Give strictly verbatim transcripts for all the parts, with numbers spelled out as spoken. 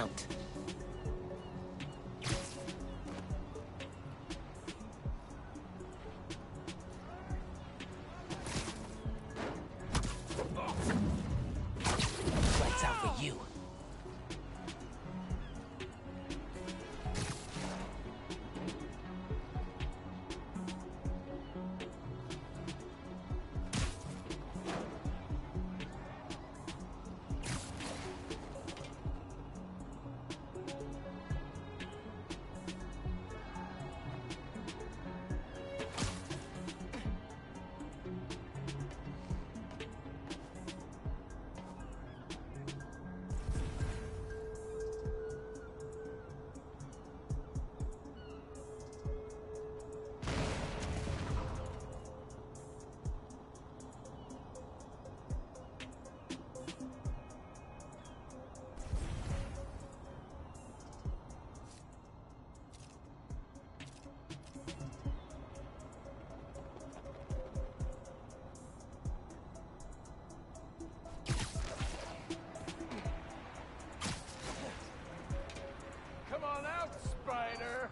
count. Lights out for you. Come on out, Spider!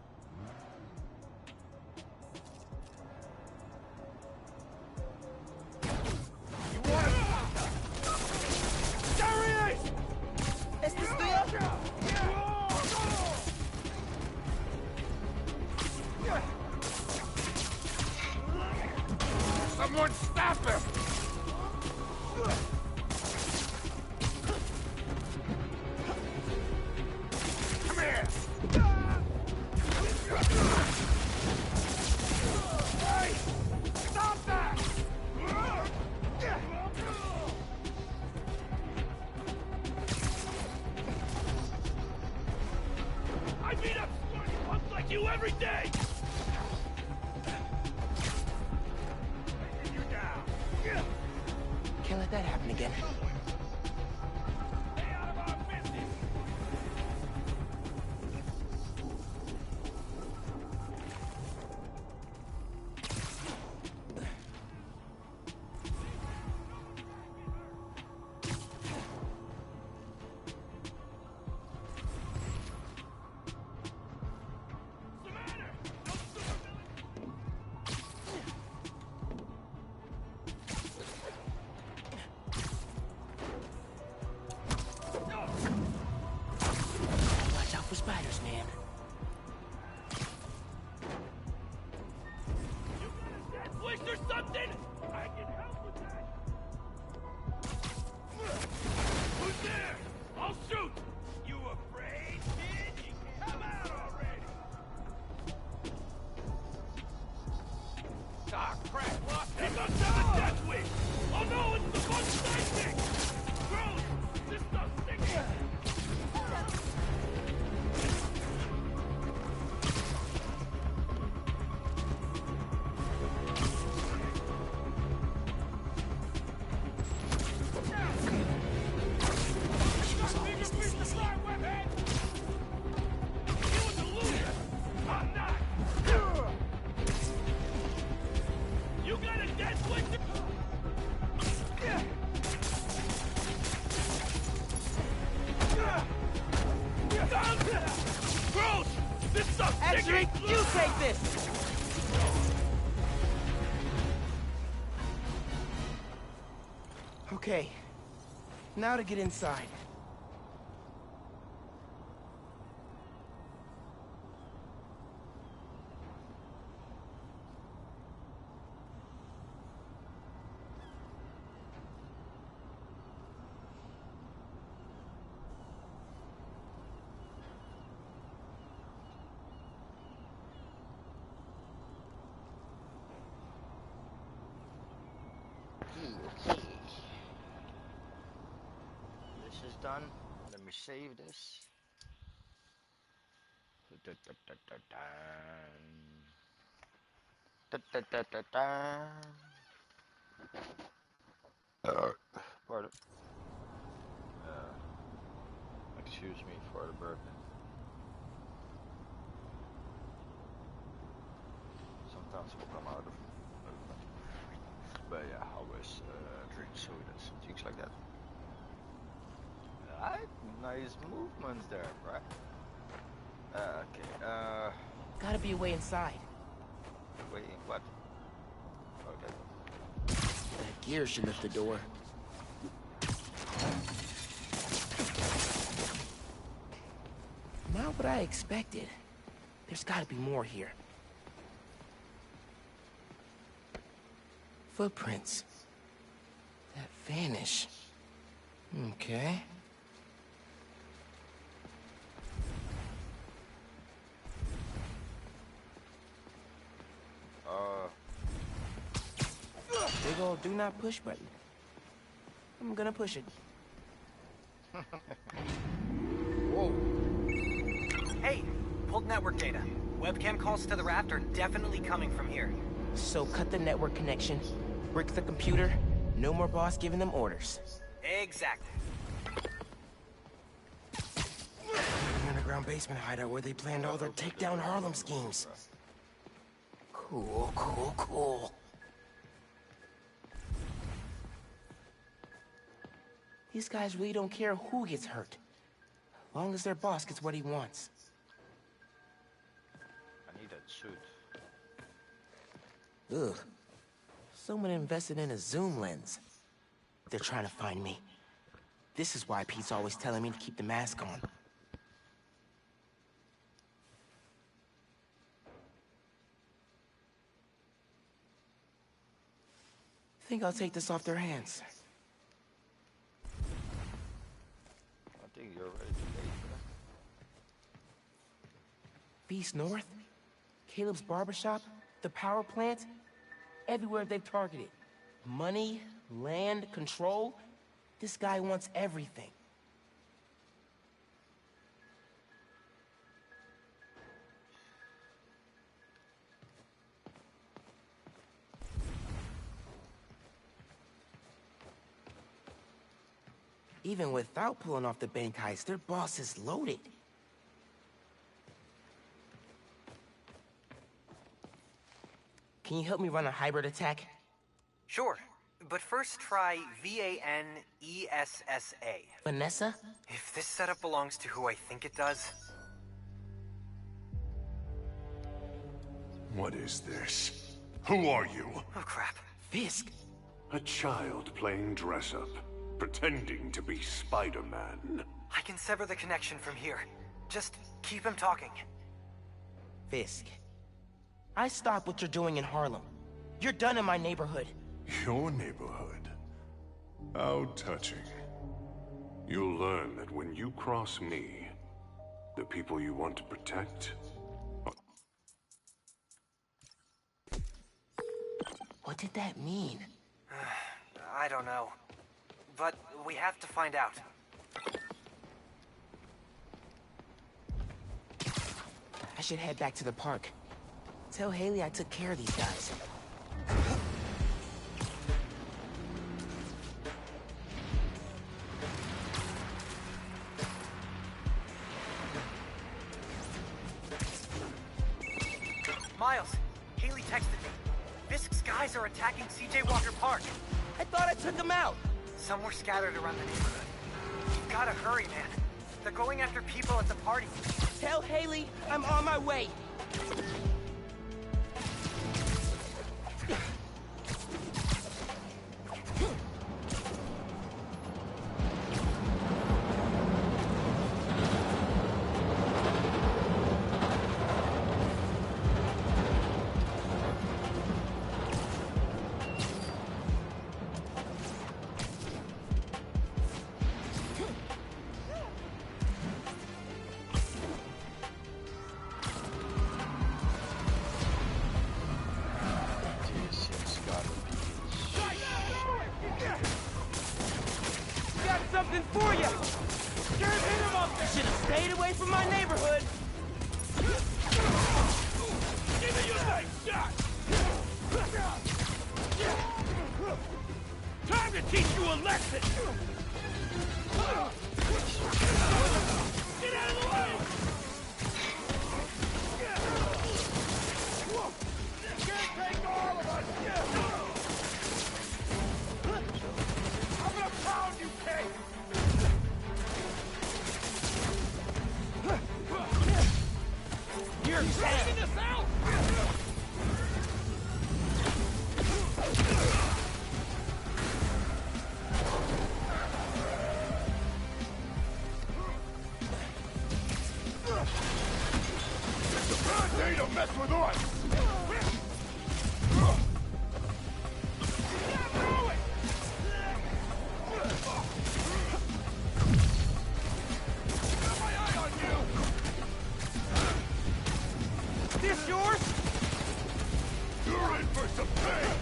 You want it? There he is! ¿Este es tuyo? Someone stop him! Come here! Hey! Stop that! I beat up smarty punks like you every day! Taking you down! Can't let that happen again. Stay out of our business! What's the matter? No supervillain? Watch out for spiders, man. You got a death wish or something? I can help with that. Who's there? I'll shoot. You afraid, kid? Come out already. Ah, crap, lost him. He must have a death wish. Oh no, it's the bug sidekick. Gross. This stuff's sticky. She was always this easy. You got a dead switch? Gross! This stuff's Actually, sticky! you take this! Okay, now to get inside. Okay. This is done. Let me save this. Da, da, da, da, da. Da, da, da, da, da. Uh, pardon. Uh, excuse me for the burping. Sometimes it will come out of me. But yeah, I always uh, drink sodas and things like that. Alright, nice movements there, right? Uh, okay, uh... Gotta be a way inside. Wait, what? Okay. That gear should lift the door. Not what I expected. There's gotta be more here. Footprints. That vanish. Okay. Uh... Big ol' do not push button. I'm gonna push it. Whoa. Hey, pulled network data. Webcam calls to the raft are definitely coming from here. So cut the network connection, brick the computer, no more boss giving them orders. Exactly. An underground basement hideout where they planned all their takedown Harlem schemes. Cool, cool, cool. These guys really don't care who gets hurt, as long as their boss gets what he wants. I need that suit. Ugh. Someone invested in a zoom lens. They're trying to find me. This is why Pete's always telling me to keep the mask on. Think I'll take this off their hands. I think you're ready to date, bro. Beast North? Caleb's barbershop? The power plant? Everywhere they've targeted. Money, land, control. This guy wants everything. Even without pulling off the bank heist, their boss is loaded. Can you help me run a hybrid attack? Sure, but first try V A N E S S A. Vanessa? If this setup belongs to who I think it does... What is this? Who are you? Oh crap. Fisk. A child playing dress-up, pretending to be Spider-Man. I can sever the connection from here. Just keep him talking. Fisk. I stop what you're doing in Harlem. You're done in my neighborhood. Your neighborhood? How touching. You'll learn that when you cross me, the people you want to protect... What did that mean? I don't know. But we have to find out. I should head back to the park. Tell Haley I took care of these guys. Miles, Haley texted me. Fisk's guys are attacking C J Walker Park. I thought I took them out. Some were scattered around the neighborhood. You've gotta hurry, man. They're going after people at the party. Tell Haley I'm on my way. Something for you! Scared hit him up there! Should have stayed away from my neighborhood! Give me your next shot! Time to teach you a lesson! Get out of the way! Can't take all of us! I'm gonna pound you, Kate! mess with us! Got my eye on you! This yours? You're in for some pain!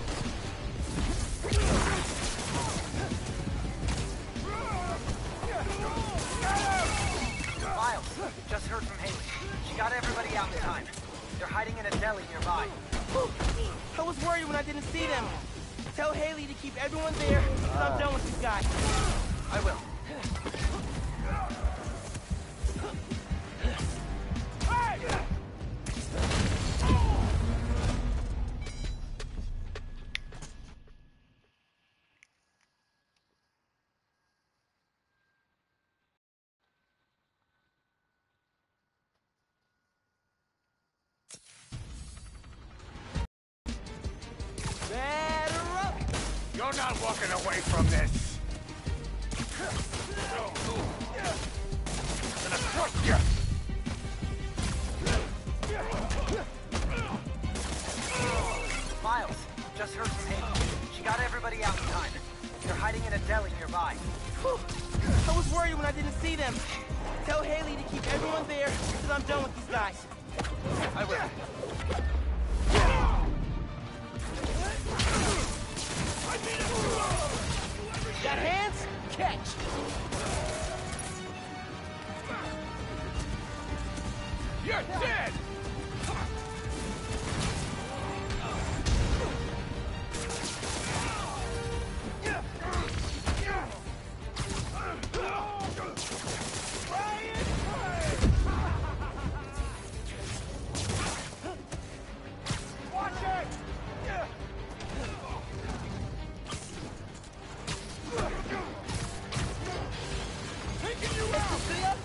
Miles, just heard from Haley. She got everybody out in time. They're hiding in a deli nearby. Whew. I was worried when I didn't see them. Tell Haley to keep everyone there until I'm done with these guys. I will. Batter up! You're not walking away from this! I'm gonna crush you! Miles, just heard from Haley. She got everybody out in time. They're hiding in a deli nearby. Whew. I was worried when I didn't see them. Tell Haley to keep everyone there until I'm done with these guys. I will. Got hands? Catch! You're dead! Watch it! Taking you out! See ya?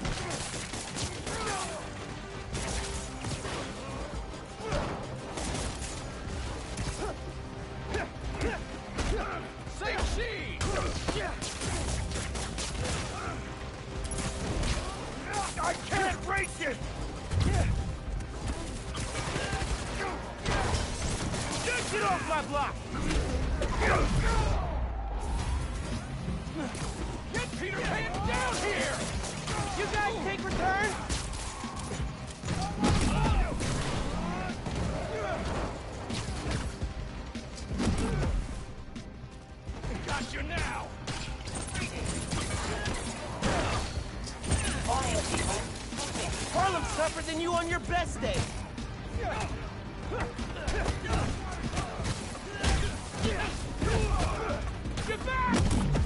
Say she! I can't reach it! Get off my block! Get Peter Pan down here! You guys take return? Got you now! Harlem's tougher than you on your best day. Get back!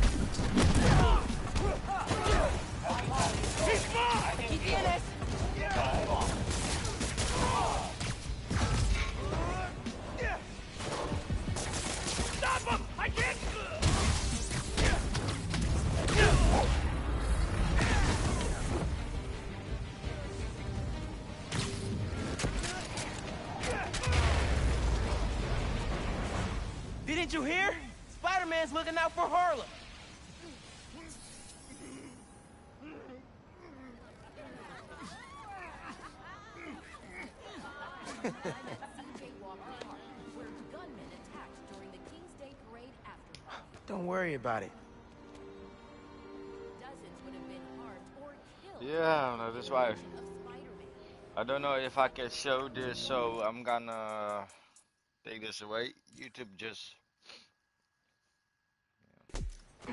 He's mine! Keep in it. Stop him! I can't... Didn't you hear? Spider-Man's looking out for Harlem. Don't worry about it. Yeah, no, that's why. I don't know if I can show this, so I'm gonna take this away. YouTube just. Yeah.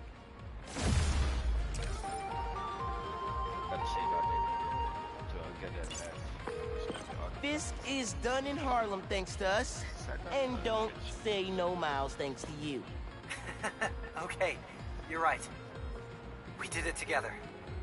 Gotta say that to get that back. This is done in Harlem thanks to us. And don't say no Miles thanks to you. Okay, you're right. We did it together.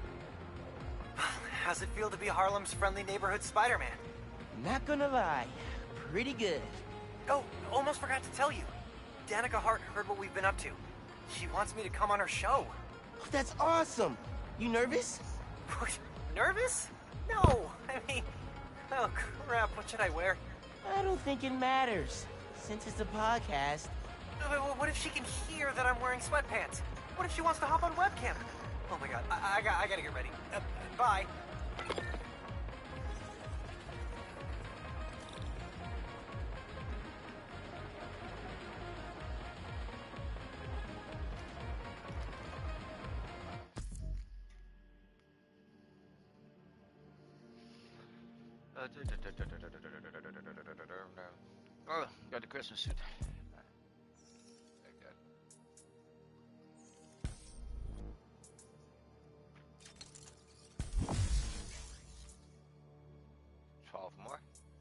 How's it feel to be Harlem's friendly neighborhood Spider-Man? Not gonna lie, pretty good. Oh, almost forgot to tell you. Danica Hart heard what we've been up to. She wants me to come on her show. Oh, that's awesome. You nervous? What? Nervous? No, I mean... Oh, crap, what should I wear? I don't think it matters. Since it's a podcast. Uh, What if she can hear that I'm wearing sweatpants? What if she wants to hop on webcam? Oh my god, I, I, got, I gotta get ready. Uh, bye. Oh, got the Christmas suit. Like that. Twelve more.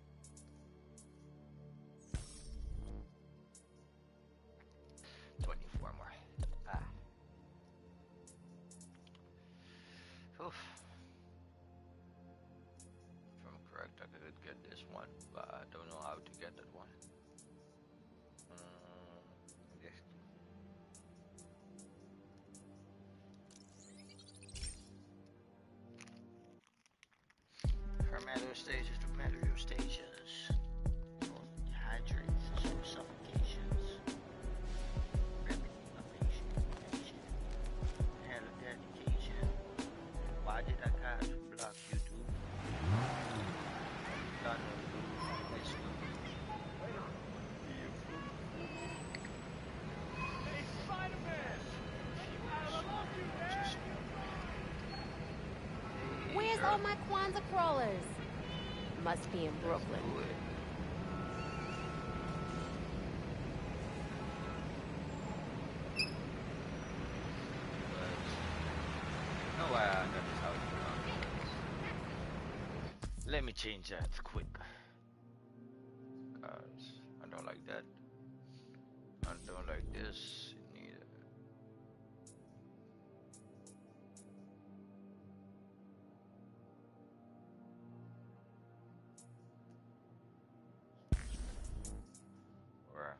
Twenty-four more. Ah. Oof. If I'm correct, I could get this one, but I don't know how to get that one. Um, yes. Hermeto stations to metro stations. Hydrates, suffocations. Remedy, ovation, ovation. Hello, dedication. Why did I got to block you too? God, let's go. Hey, Spider-Man! I love you, man! Where's all my Kwanzaa crawlers? Must be in Brooklyn. No way I got this house. Let me change that quick. Cause I don't like that. I don't like this neither. Where?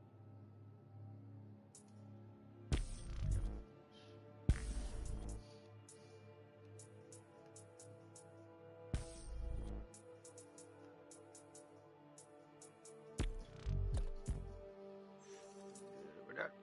With that.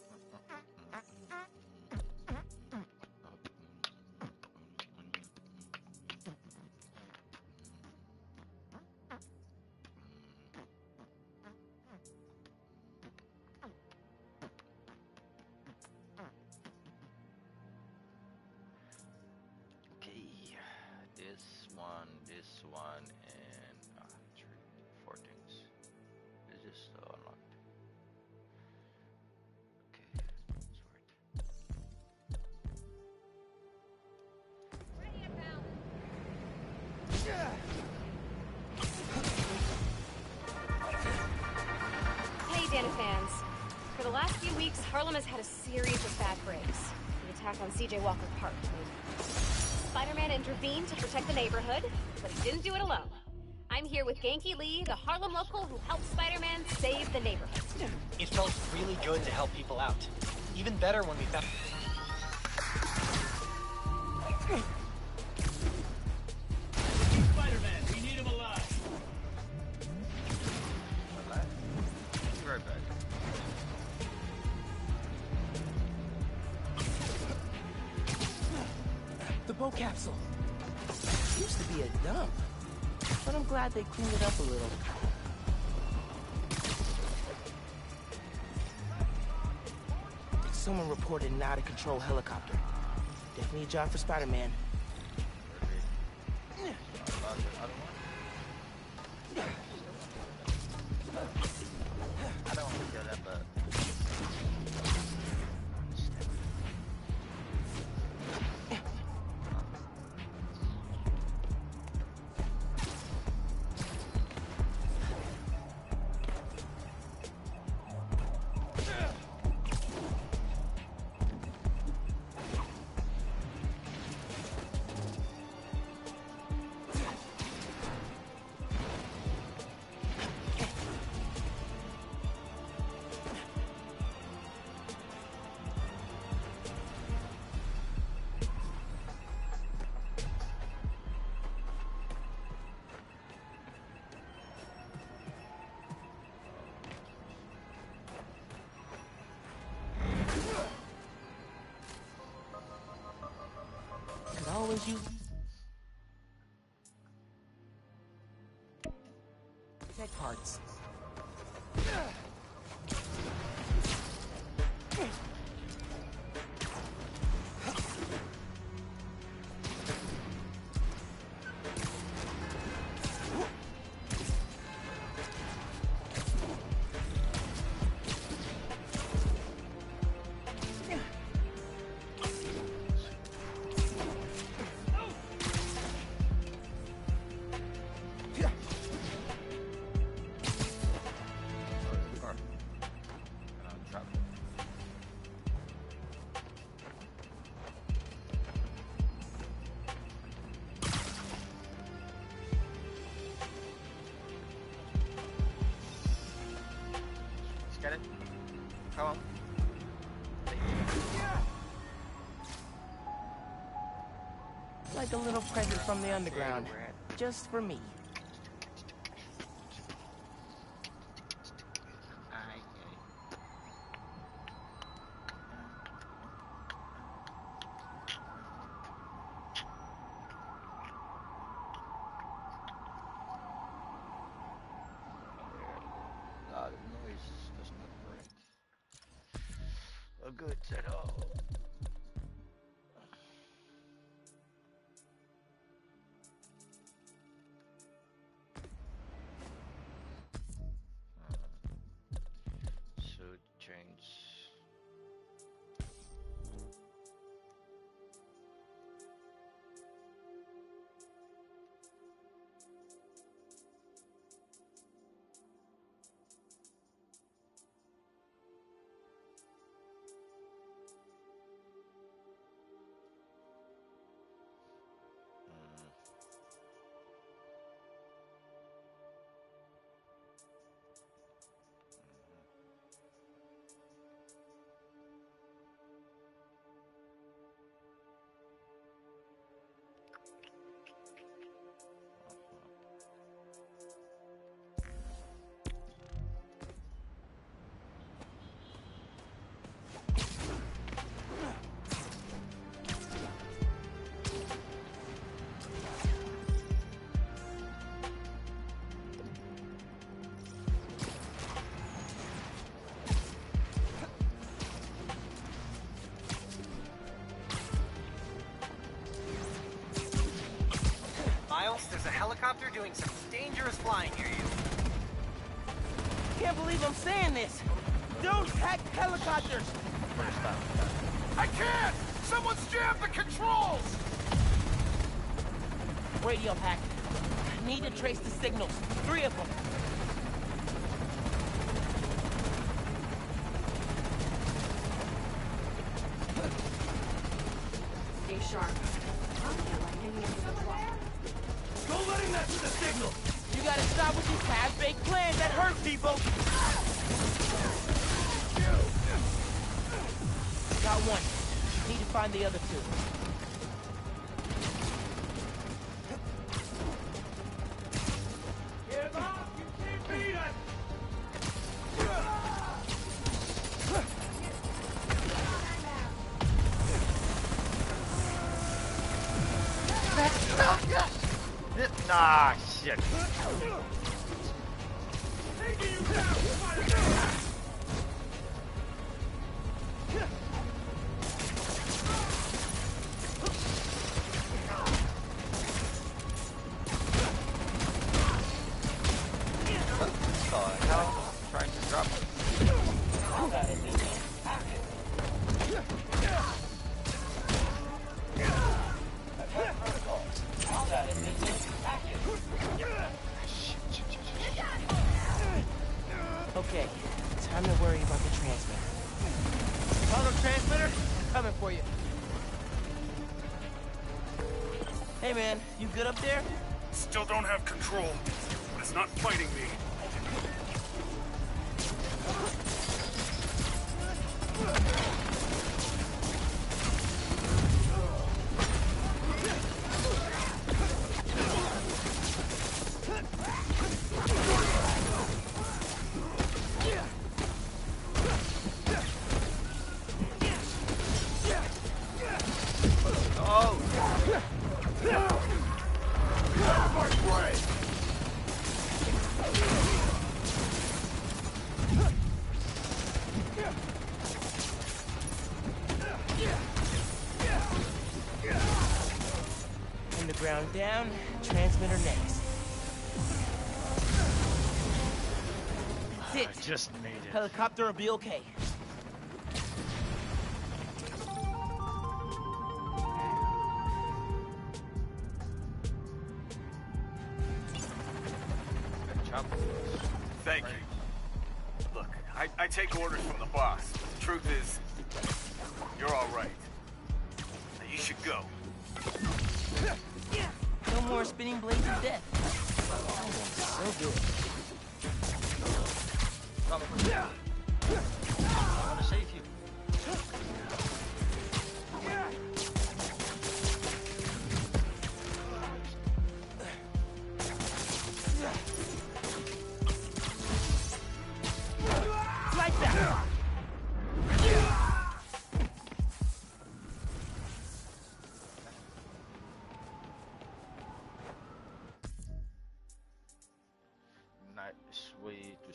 Okay, this one, this one, and uh, three, four things. Is this still unlocked? Okay, that's Hey, Dana fans. For the last few weeks, Harlem has had a series of bad breaks. The attack on C J Walker Park. Spider-Man intervened to protect the neighborhood, but he didn't do it alone. I'm here with Genki Lee, the Harlem local who helped Spider-Man save the neighborhood. It felt really good to help people out. Even better when we found... Spider-Man, we need him alive! Alive? Be right back. The boat capsule. Used to be a dump, but I'm glad they cleaned it up a little. Someone reported an out-of-control helicopter. Definitely a job for Spider-Man. I don't want to kill that, but Could always use tech parts. Get it? Come on. Like a little present from the underground. Just for me. lot of noise. That's not correct. A good set up. Suit change. Miles, there's a helicopter doing some dangerous flying near you. Can't believe I'm saying this. Don't hack helicopters. I can't! Someone's jammed the controls! Radio hack. Need to trace the signals. Three of them. Stay sharp. Don't let him mess with the signal! You gotta stop with these half-baked plans that hurt people. Got one. Need to find the other two. Give up! You can't beat us! Nah, shit. Taking you down! Spider-Man! Oh, hell. Trying to drop it. Okay, time to worry about the transmitter. Auto transmitter, I'm coming for you. Hey man, you good up there? Still don't have control, but it's not fighting me. Underground down, transmitter next. That's it. I just made it. Helicopter will be okay. Thank you. Look, I, I take orders from the boss, but the truth is, you're all right. Now you should go. No more spinning blades of death. Oh, so good.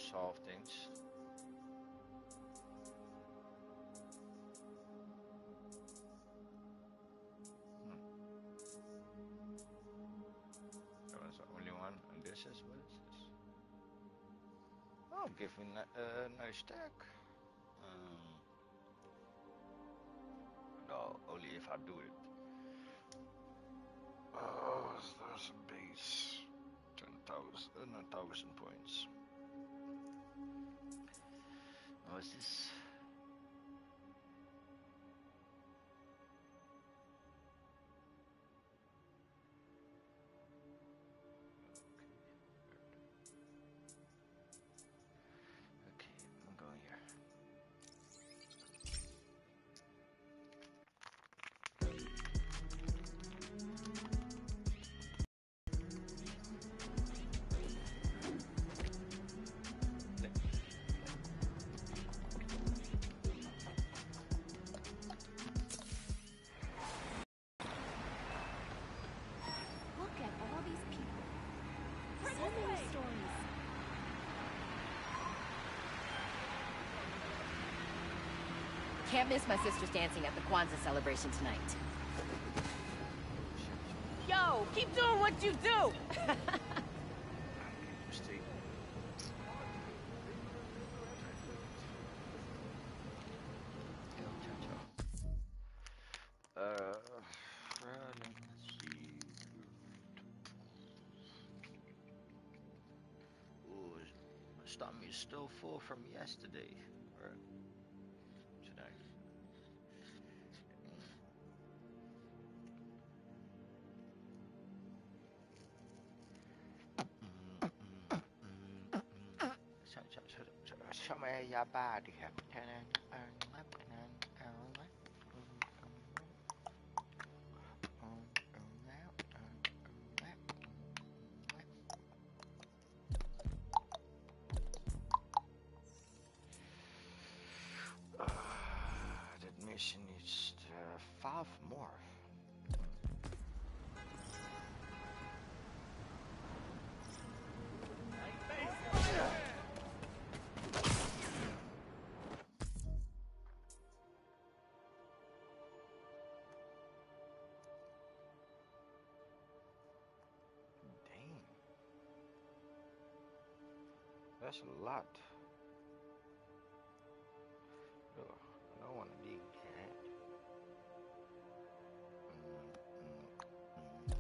solve things. Hmm. That was the only one, and this is what is this? Oh, give me a uh, nice stack. Um, no, only if I do it. Oh, there's a base. ten thousand, a thousand points. What is this? Okay, I'm going here. Look at all these people. So many stories. Can't miss my sister's dancing at the Kwanzaa celebration tonight. Yo, keep doing what you do! Uh, let's see. Ooh, my stomach is still full from yesterday. Or tonight. Some of your body have Uh, that mission needs uh, five more. Dang. That's a lot. Ugh, I don't want to do that. Mm, mm, mm.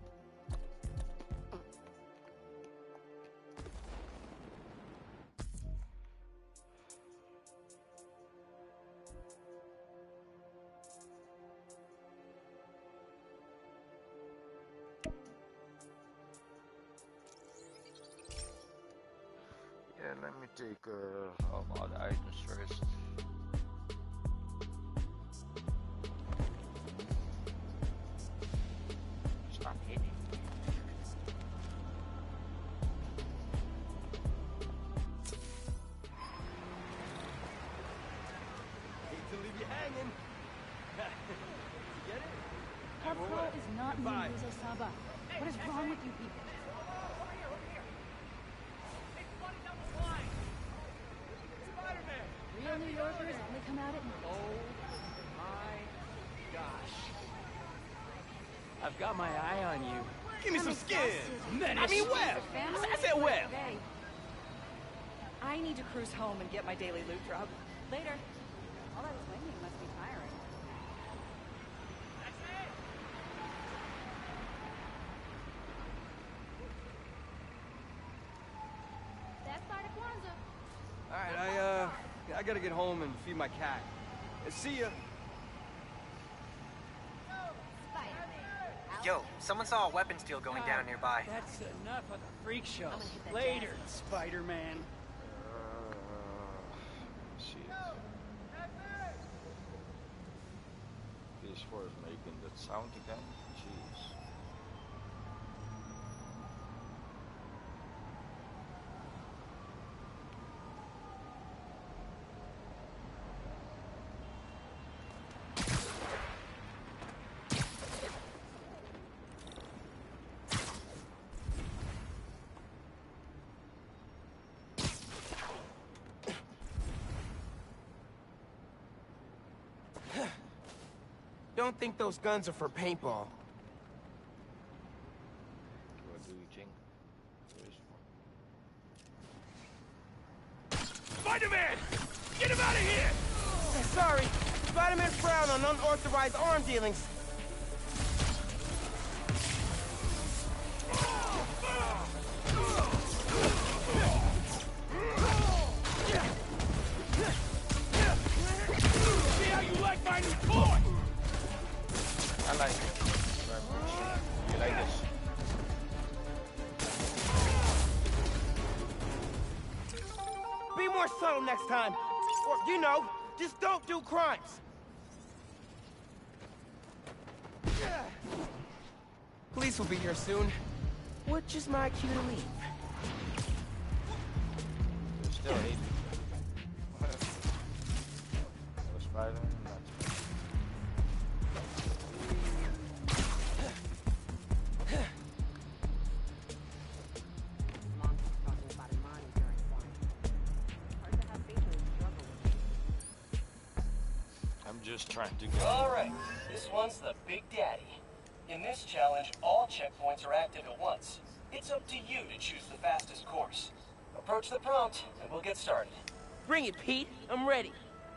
Yeah, let me take uh, all my other items first. Stop hitting. Hate to leave you hanging. Get it? Corporal is not Muruzo Saba. What is wrong with you people? Spiderman! Real New Yorkers only come out at night. Oh my gosh. I've got my eye on you. Give me I'm some skin! exhausted. I mean web! Family? I said web! Hey. I need to cruise home and get my daily loot drop. Later. All that swinging must be tiring. That's part of Kwanzaa. Alright, I, uh, I gotta get home and feed my cat. Uh, See ya. Yo, someone saw a weapons deal going down nearby. That's enough of the freak show. I'm gonna hit that Later, jazz. Spider-Man. Uh, see it. P S four is making that sound again. Jeez. Don't think those guns are for paintball. What do you think? Spider-Man! Get him out of here! Sorry, Spider-Man frowned on unauthorized arm dealings. See how you like my new toy? I like it. You like this? Be more subtle next time. Or, you know, just don't do crimes. Police will be here soon. Which is my cue to leave. You still hate me. So Spider-Man, that's I'm just trying to get. Alright, this one's the Big Daddy. In this challenge, all checkpoints are active at once. It's up to you to choose the fastest course. Approach the prompt, and we'll get started. Bring it, Pete. I'm ready.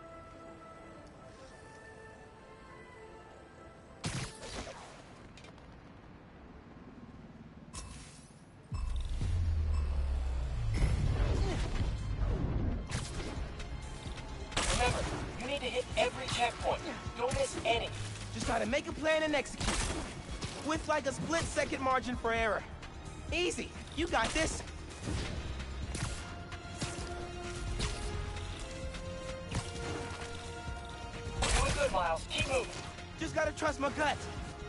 Remember, you need to hit every checkpoint. Don't miss any. Just gotta make a plan and execute. With like a split-second margin for error. Easy. You got this. Doing good, Miles. Keep moving. Just gotta trust my gut.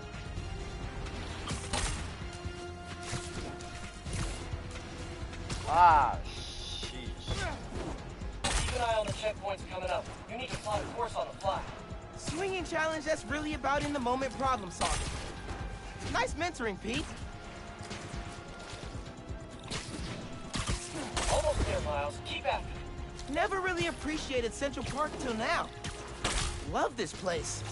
Ah, jeez. Keep an eye on the checkpoints coming up. You need to plot a course on the fly. Swinging challenge that's really about in-the-moment problem solving. Nice mentoring, Pete. Almost there, Miles. Keep after it. Never really appreciated Central Park till now. Love this place.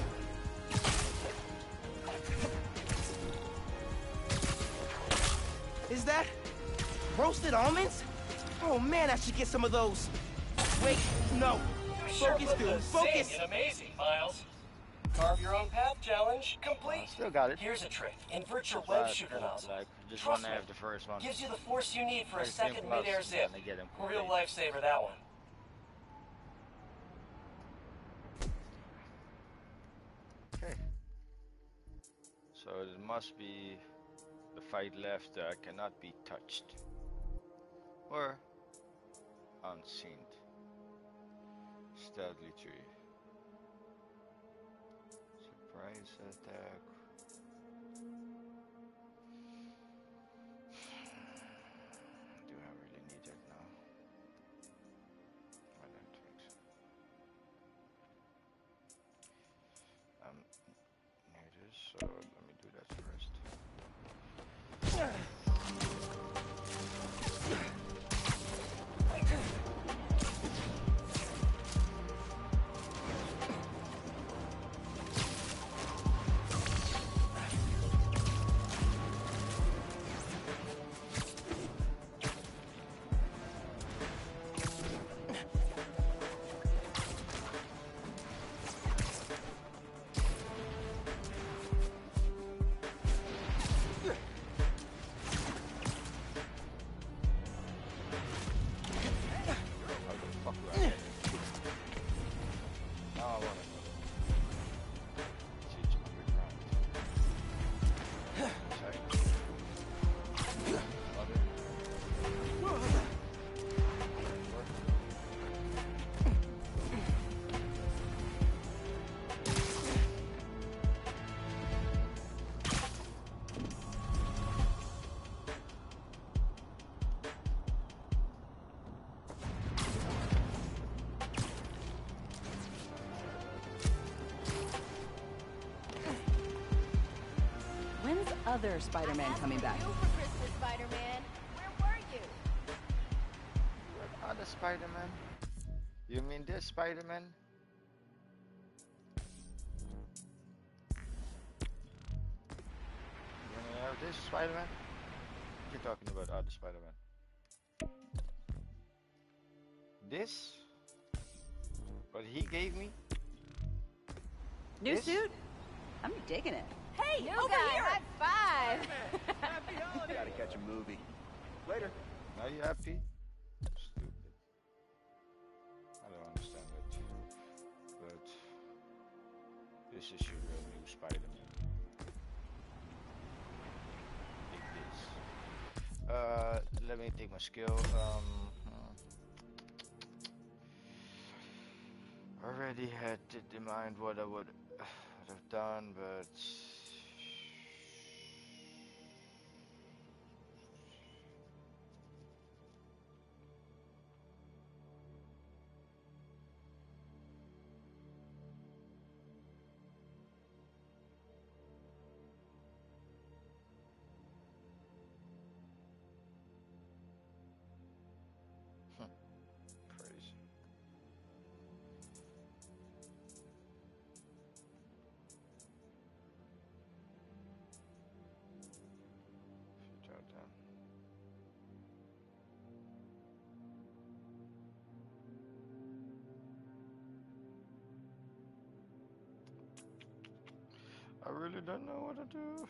Is that roasted almonds? Oh man, I should get some of those. Wait, no. You sure Focus, put dude. the Focus. zing in amazing, Miles. Carve your own path challenge complete. Still got it. Here's a trick. Invert your web But, shooter uh, nozzle. like, just Trust one me. after the first one. Gives you the force you need for a First thing second plus, mid-air zip. then they get him Real complete. lifesaver, that one. Okay. So it must be the fight left that cannot be touched or unseen. Stealthy tree. Surprise attack. Do I really need that now? I don't think so. Um, near this, so let me do that first. Other Spider-Man coming back. You for Christmas, Spider-Man. Where were you? What other Spider-Man? You mean this Spider-Man? this Spider-Man? You're talking about other Spider-Man. This? What he gave me? New This? suit? I'm digging it. Hey, New over guy, here! high five! Happy holidays! Gotta catch a movie. Later. Are you happy? Stupid. I don't understand it. But this is your real new Spider-Man. Take this. Uh, let me take my skill. Um, hmm. already had it in mind what I would have done, but. Crazy. Future then. I really don't know what to do.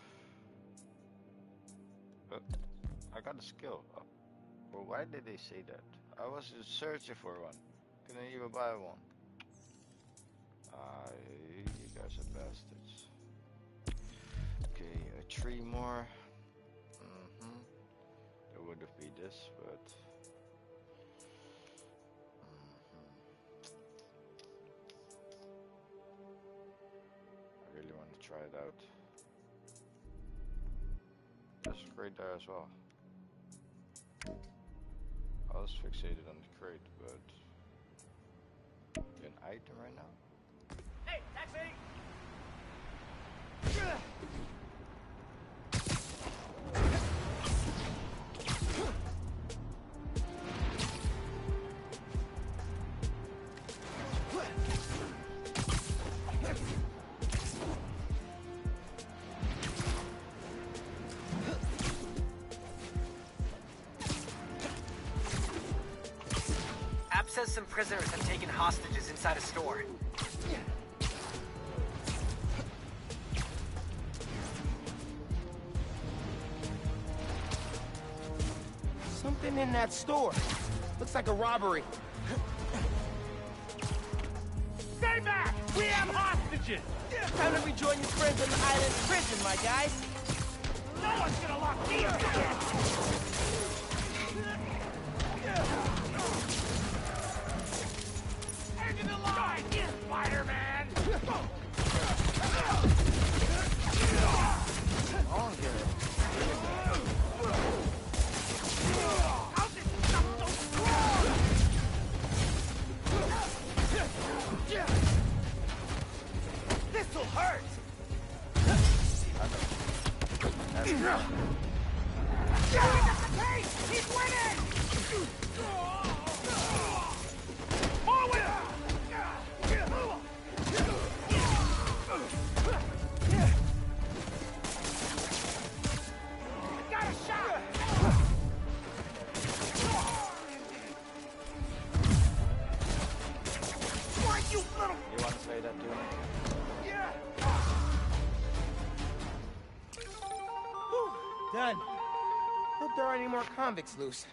But I got a skill up. Well, why did they say that? I was searching for one. Couldn't even buy one. Ah, you guys are bastards. Okay, uh, three more. Mm-hmm. That would have been this, but. Mm-hmm. I really want to try it out. There's a crate there as well. I was fixated on the crate, but an item right now? Hey, taxi! App says some prisoners have taken hostages inside a store. Something in that store. Looks like a robbery. Stay back! We have hostages! Time to rejoin your friends in the island prison, my guys. No one's gonna lock me up! End of the line, Spider-Man! I'll get it. How's this stuff so strong? This'll hurt! Hey, he's winning! Forward! Got a shot! Why, you little... You want to say that to me? Yeah! Whew, done. Hope there aren't any more convicts loose.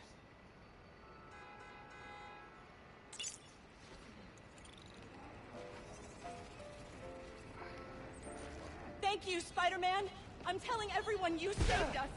Thank you, Spider-Man. I'm telling everyone you saved us.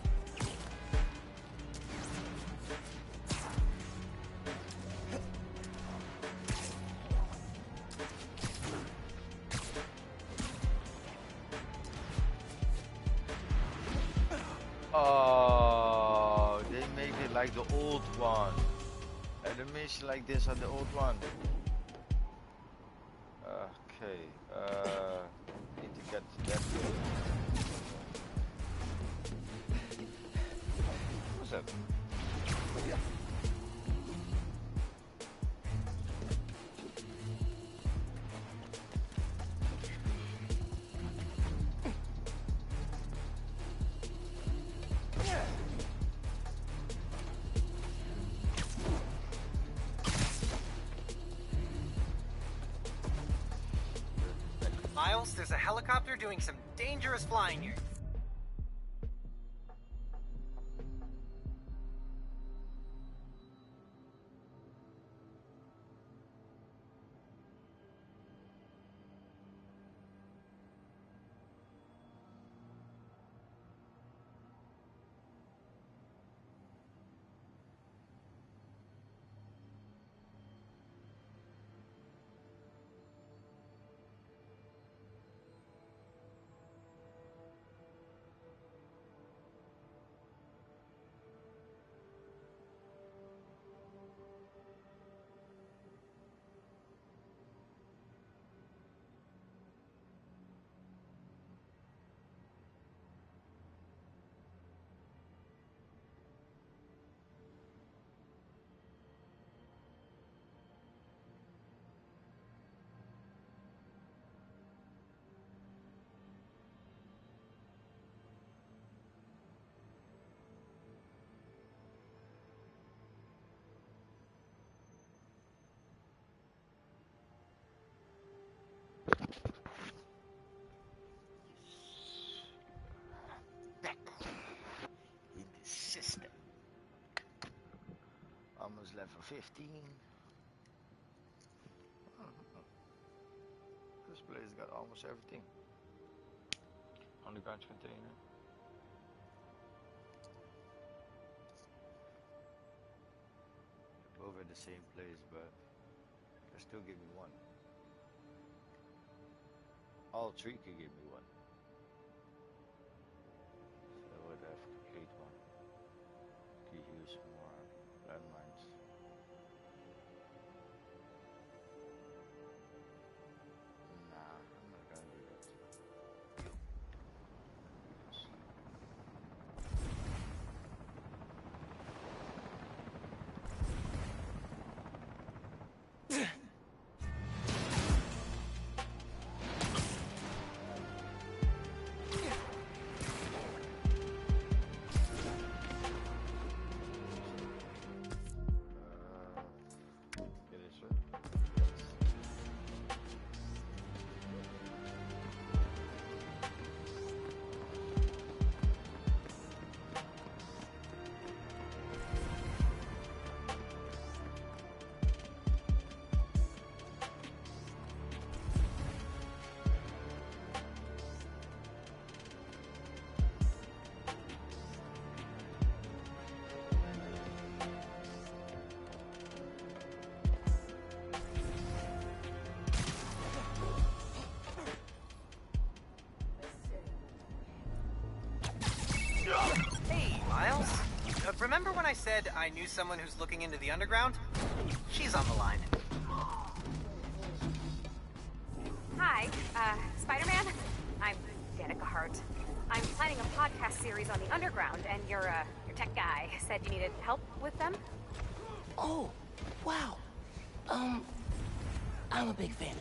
Oh, they made it like the old one. Animation like this on the old one. Okay, uh, need to get that. What's that? Miles, there's a helicopter doing some dangerous flying here. Back in the system. Almost level fifteen. This place got almost everything. Underground container. Both at the same place, but they still give me one. All three can give me one. So I would have to complete one. Could use more landmines. Nah, I'm not gonna do that. Hey, Miles. Uh, remember when I said I knew someone who's looking into the underground? She's on the line. Hi, uh, Spiderman? I'm Danica Hart. I'm planning a podcast series on the underground, and your, uh, your tech guy said you needed help with them? Oh, wow. Um, I'm a big fan.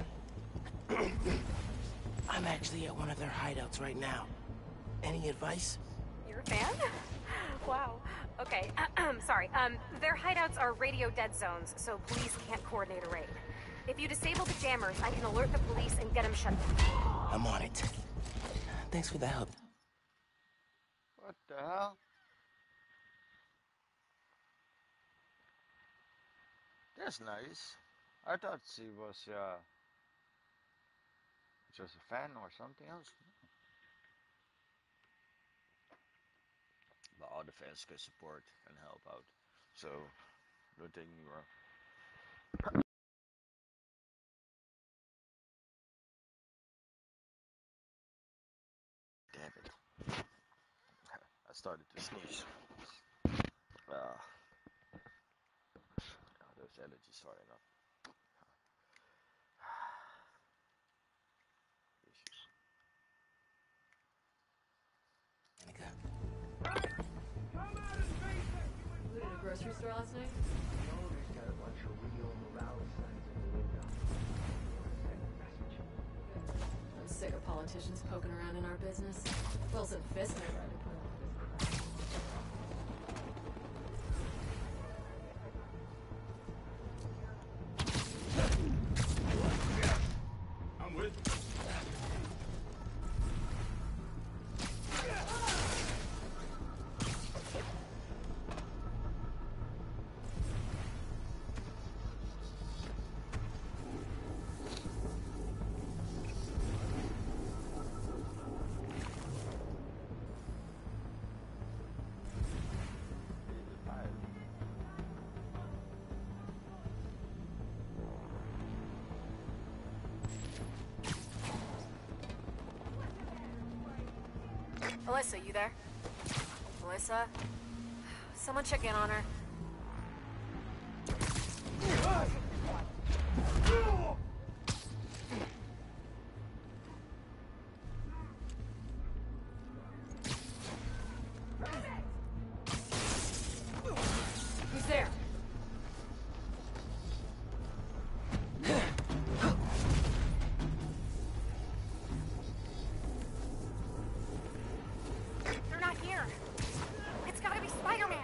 I'm actually at one of their hideouts right now. Any advice? You're a fan? Wow. Okay, sorry. Um, their hideouts are radio dead zones, so police can't coordinate a raid. If you disable the jammers, I can alert the police and get them shut down. I'm on it. Thanks for the help. What the hell? That's nice. I thought she was uh, just a fan or something else. But all the fans can support and help out. So, don't take me wrong. Damn it. I started to sneeze. Uh, those allergies starting up. Danica. Looted a grocery store last night? The owner's got a bunch of Rio Morales signs in the window. I'm sick of politicians poking around in our business. Wilson Fisk never had to put on this. I'm with you. Alyssa, you there? Alyssa? Someone check in on her. Who's there? They're not here. It's gotta be Spider-Man.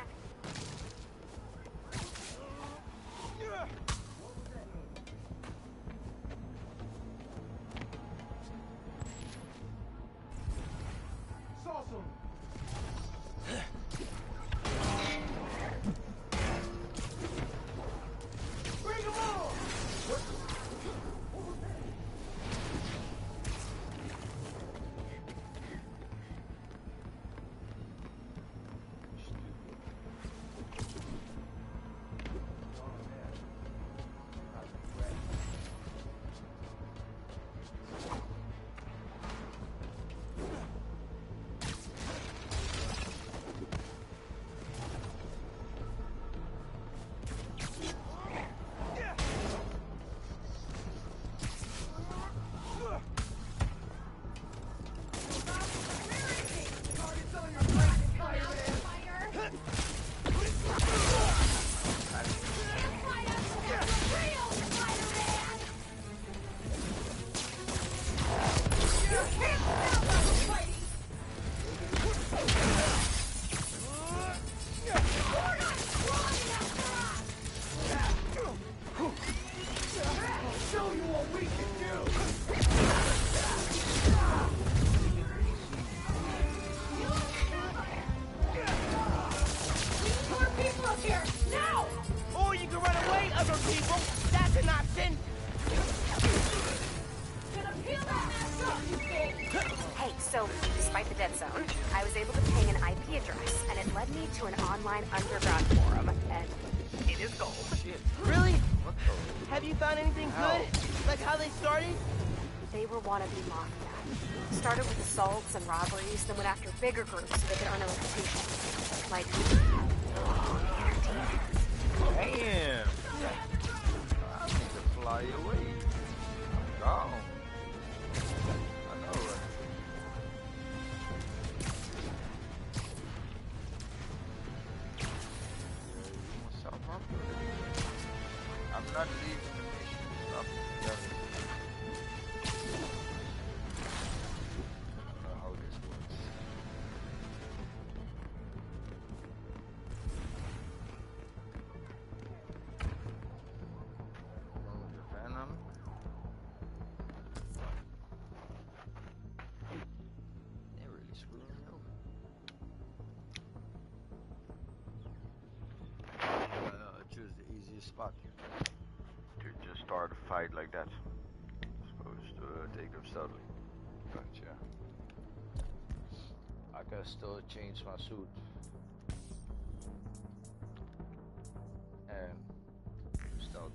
Hey, so despite the dead zone, I was able to ping an I P address, and it led me to an online underground forum, and it is gold. Shit. Really? Have you found anything good? Like how they started? They were wannabe mafia. Started with assaults and robberies, then went after bigger groups so they could earn a reputation. Like, entertainment. Damn! I need to fly away. I'm gone. I know, right? What's up, huh? I'm not leaving the mission. Stop it. I don't know how this works. Venom. They're really screwing me over. Uh, choose the easiest spot to just start a fight like that. Supposed to uh, take up stealthily. Gotcha. I can still change my suit. And stealth.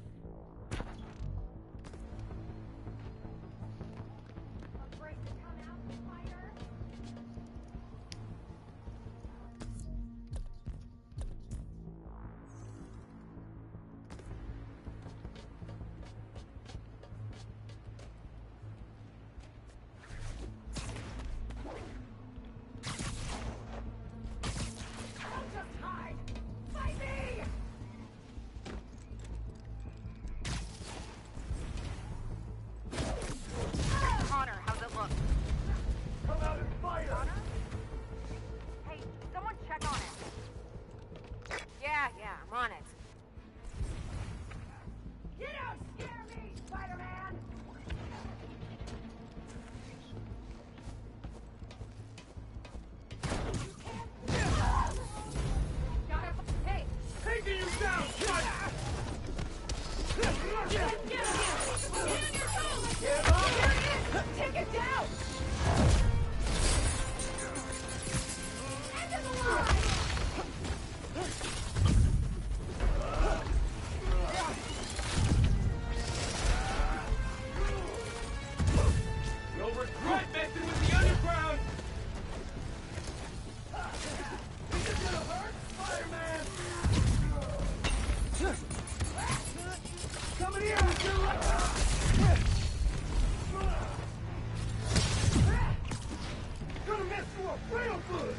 Real good!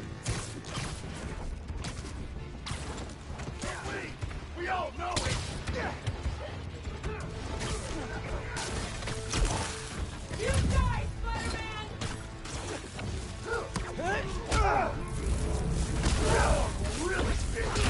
We, we all know it! You die, Spider-Man! Really big!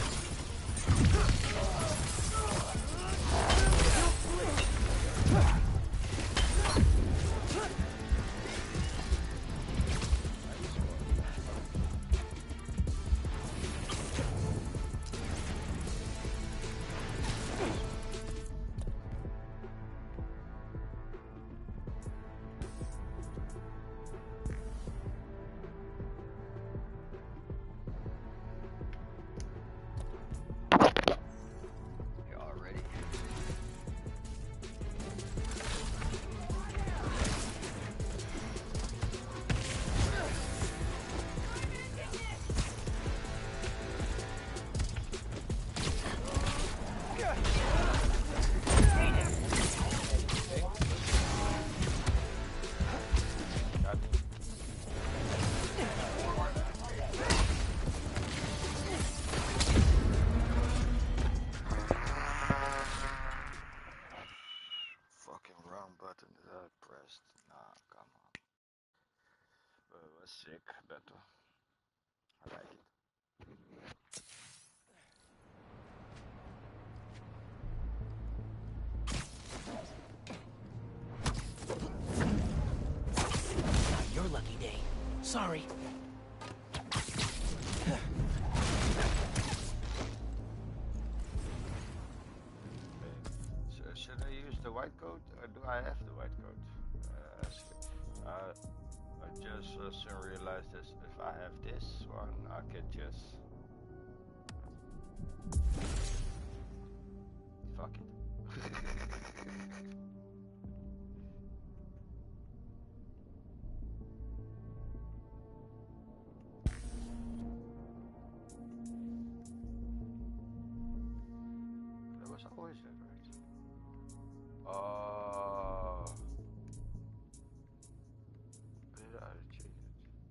Sick, better. I like it. Your lucky day. Sorry. So, should I use the white coat or do I have the white coat? Uh, uh, I just uh, soon realized this. If I have this one, I can just fuck it. That was always that, right? Oh. Did I cheat it?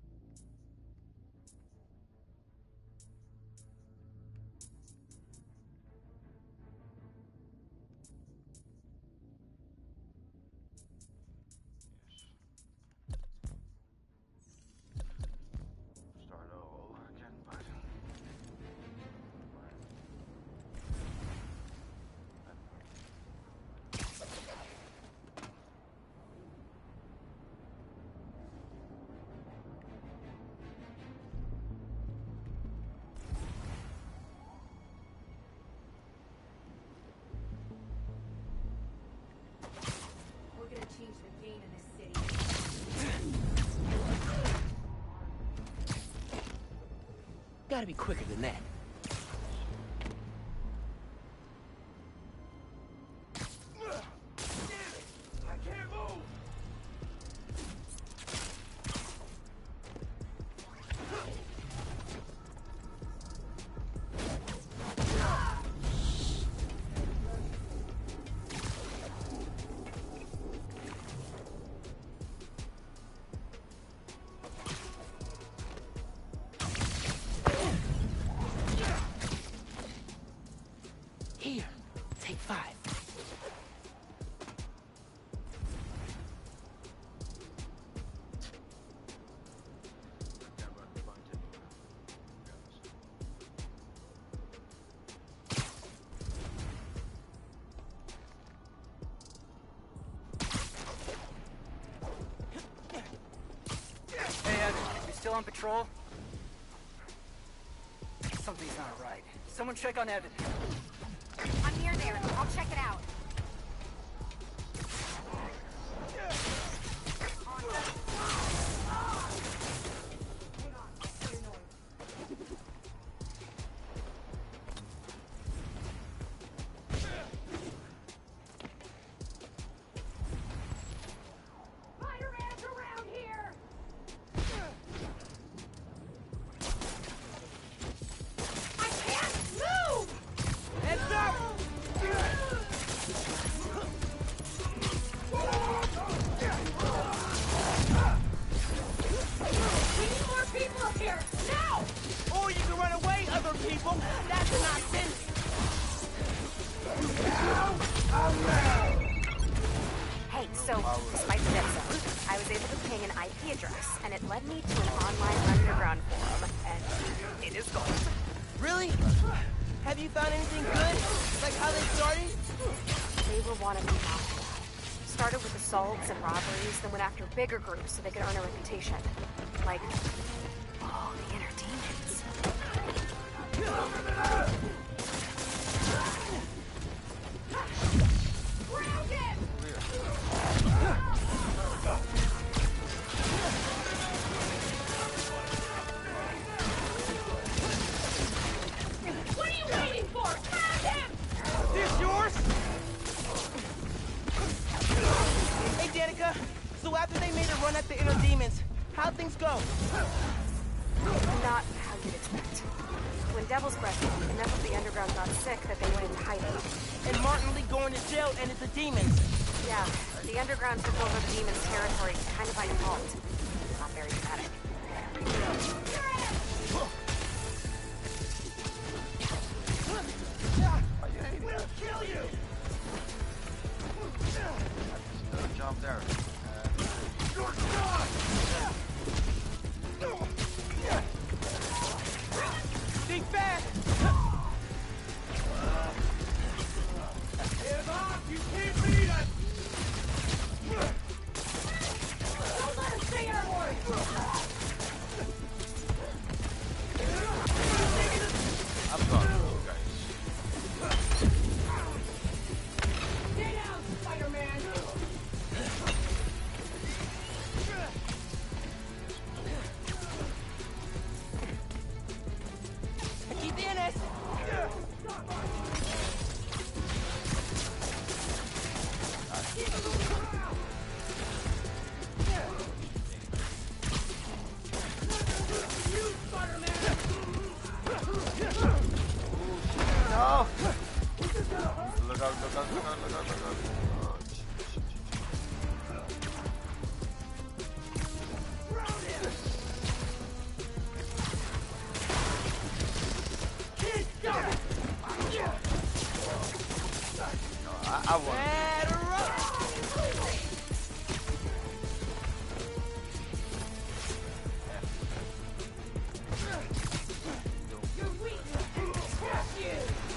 Start all over again, but We're gonna change the game in this city. Gotta be quicker than that. I can't move! Here, take five. Hey, Ed, you still on patrol? Something's not right. Someone check on Evan. I'm near there. I'll check it out. Spider-Man's around here! I can't move! Heads up! I P address, and it led me to an online underground forum, and it is gold. Really? Have you found anything good? Like how they started? They were wannabe mafia. Started with assaults and robberies, then went after bigger groups so they could earn a reputation. Like, oh, the inner demons. What are you waiting for? Grab him! This yours? Hey, Danica. So after they made a run at the inner demons, how'd things go? Not how you'd expect. When Devil's Breath hit, enough of the underground got sick that they went into hiding. And Martin Lee going to jail ended the demons. Yeah, the underground took over the demons' territory, kind of by default. Not very dramatic. We'll kill you! Still jump there. You're done! Think fast! Give up! You can't beat us! Don't let us stay airborne! I'm gone, guys. Stay down, Spider-Man! Aquí tienes! You, Spider-Man! No! Look out, look out, look out, look out, look out. Oh, shit, shit, Kid, go! no, I, I won. You're weak! Crush you!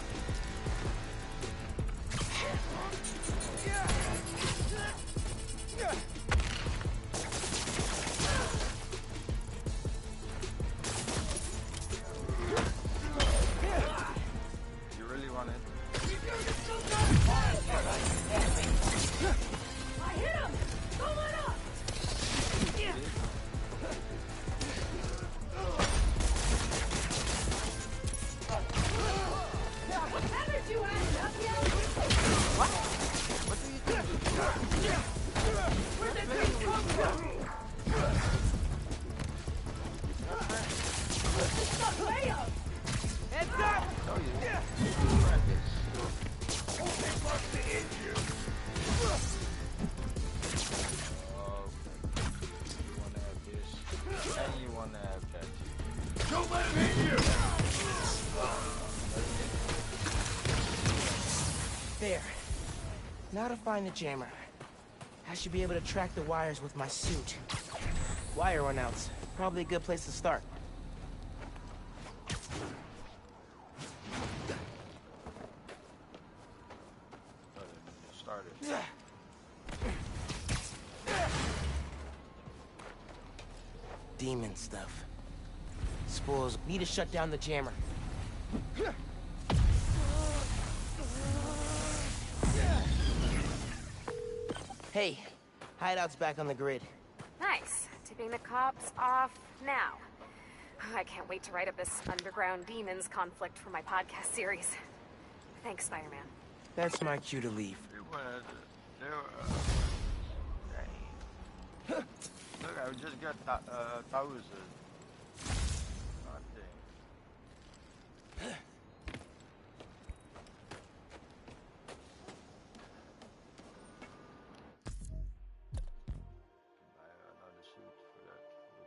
You really want it? I hit him! Don't let up! Haven't you had enough yet? What? What do you think? Where'd that thing come from? This stuff way up! Heads up! Oh, yeah. Practice. They must have hit you! Okay. You wanna have this, and you wanna have that. Don't let him hit you! There. Now to find the jammer. I should be able to track the wires with my suit. Wire runouts. Probably a good place to start. Started. Demon stuff. Suppose need to shut down the jammer. Hey, hideout's back on the grid. Nice. Tipping the cops off now. I can't wait to write up this underground demons conflict for my podcast series. Thanks, Spider-Man. That's my cue to leave. They were, they were, uh, dang. Look, I just got th uh, thousand. God dang. Buy another suit for that.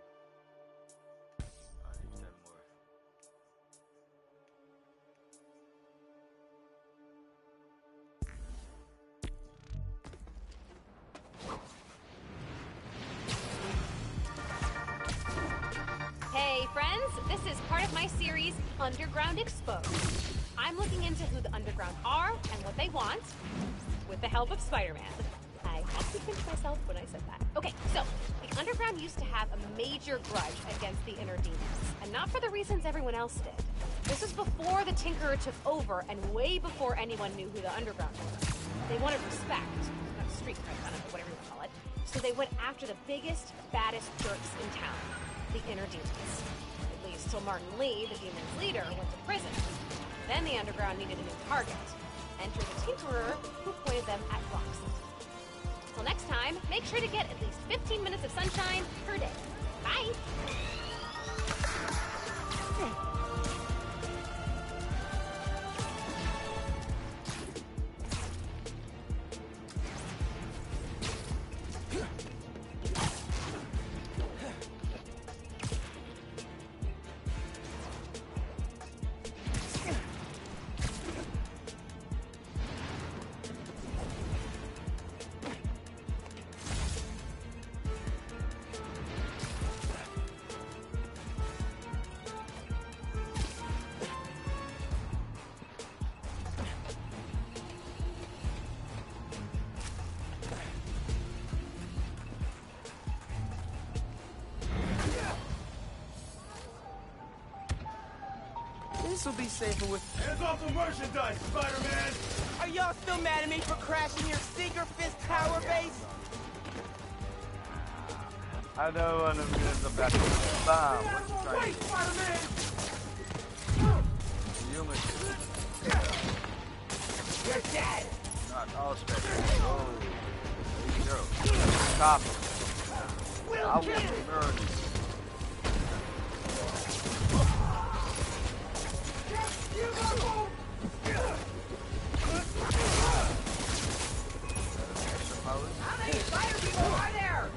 I need ten more. fans! This is part of my series, Underground Exposed. I'm looking into who the Underground are and what they want, with the help of Spider-Man. I had to pinch myself when I said that. Okay, so, the Underground used to have a major grudge against the Inner Demons, and not for the reasons everyone else did. This was before the Tinkerer took over, and way before anyone knew who the Underground were. They wanted respect, not street cred, I don't know, whatever you call it. So they went after the biggest, baddest jerks in town, the Inner Demons. At least till Martin Lee, the Demon's leader, went to prison. Then the Underground needed a new target. Enter the Tinkerer, who pointed them at Roxy. Till next time, make sure to get at least fifteen minutes of sunshine per day. Bye! This will be safer with... Hands off the merchandise, Spider-Man! Are y'all still mad at me for crashing your Seeker Fist power base? I know one of them is about to bomb. What you trying Wait, to do? Spider-Man! Human. You're dead! Not all special. Oh, there you go. Stop him. I will murder you. How many spider people are there?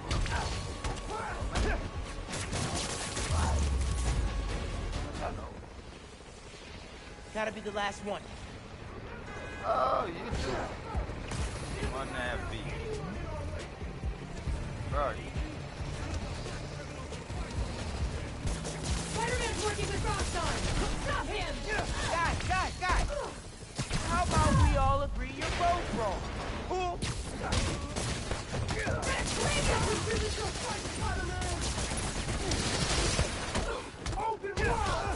Gotta be the last one. Oh, you too. One and a half feet. Right. Spider-Man's working with Roxxon! Stop him! Guys, guys, guys! How about we all agree you're both wrong? Cool? Open wide!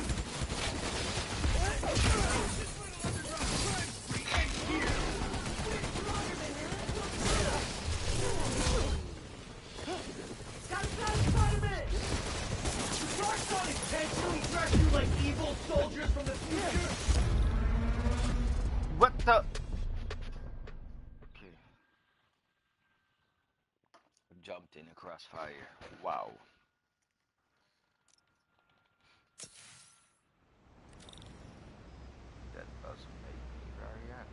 Stop, stop, Spider-Man! Roxxon intentionally dress you like evil soldiers from the future? What the? Okay. Jumped in a crossfire. Wow. That doesn't make me very happy.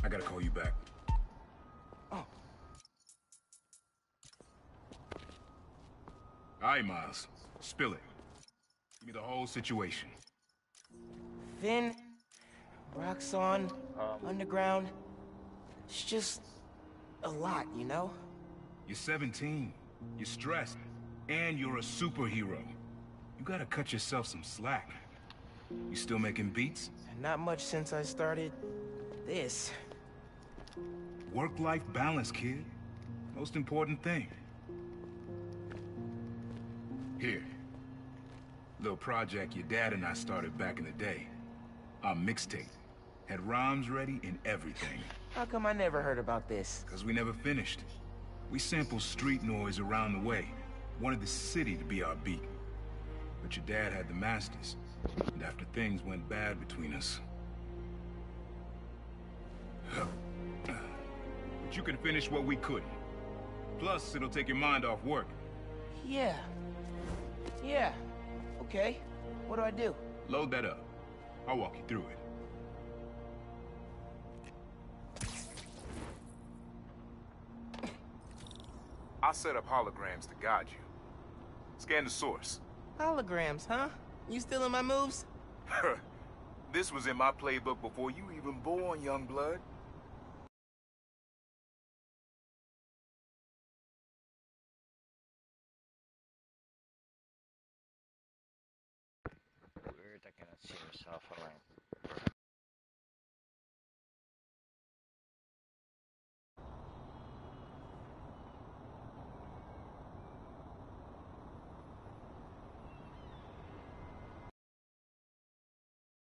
I gotta call you back. Oh. All right, Miles. Spill it. Give me the whole situation. Finn, Roxxon, underground. It's just a lot, you know? You're seventeen. You're stressed. And you're a superhero. You gotta cut yourself some slack. You still making beats? Not much since I started this. Work-life balance, kid. Most important thing. Here. Little project your dad and I started back in the day. Our mixtape. Had rhymes ready and everything. How come I never heard about this? Because we never finished. We sampled street noise around the way. Wanted the city to be our beat. But your dad had the masters. And after things went bad between us... But you can finish what we couldn't. Plus, it'll take your mind off work. Yeah. Yeah. Okay. What do I do? Load that up. I'll walk you through it. I set up holograms to guide you. Scan the source. Holograms, huh? You stealing my moves? This was in my playbook before you even born, young blood. Weird, I cannot see yourself around.